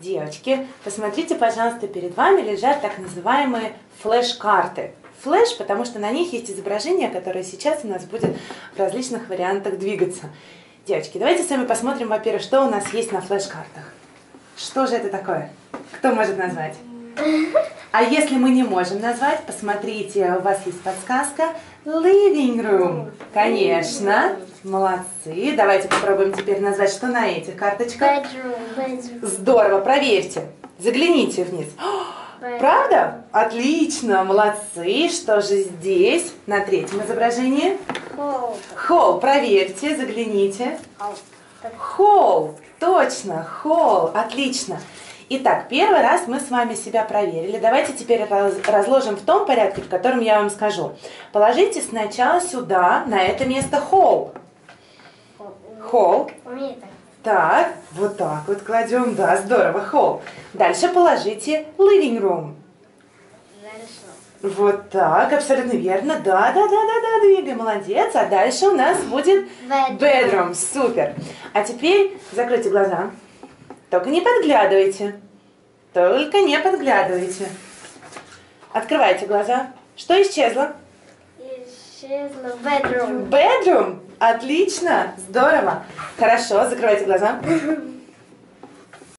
Девочки, посмотрите, пожалуйста, перед вами лежат так называемые флеш-карты. Флеш, потому что на них есть изображение, которое сейчас у нас будет в различных вариантах двигаться. Девочки, давайте с вами посмотрим, во-первых, что у нас есть на флеш-картах. Что же это такое? Кто может назвать? А если мы не можем назвать, посмотрите, у вас есть подсказка. Living room. Конечно. Молодцы. Давайте попробуем теперь назвать, что на этих карточках. Bedroom. Здорово, проверьте. Загляните вниз. Правда? Отлично, молодцы. Что же здесь, на третьем изображении? Hall. Холл, проверьте, загляните. Холл, точно, холл, отлично. Итак, первый раз мы с вами себя проверили. Давайте теперь разложим в том порядке, в котором я вам скажу. Положите сначала сюда, на это место холл. Холл. Так, вот так вот кладем, да, здорово, холл. Дальше положите living room. Вот так, абсолютно верно, да, двигай, молодец. А дальше у нас будет bedroom, супер. А теперь закройте глаза, только не подглядывайте, Открывайте глаза. Что исчезло? Исчезло bedroom. Bedroom, отлично, здорово. Хорошо, закрывайте глаза.